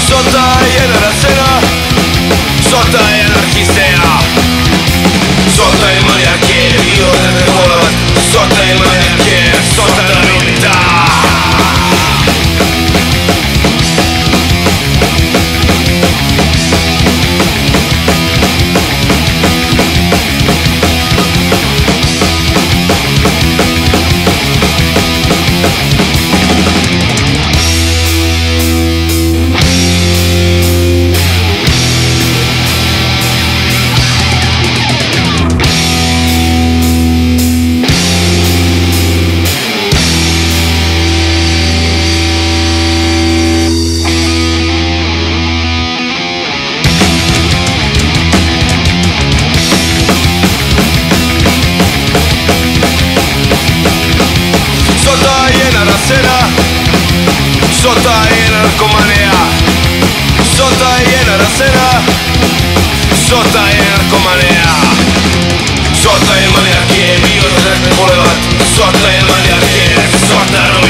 Sota jenera zena, sota anarkisteja, sota maniake, biodene volevat, sota maniake, sota navinta. Sota je narkomanija, sota je narasena, sota je narkomanija, sota je manijakije, biodene volevat, sota je manijakije, sota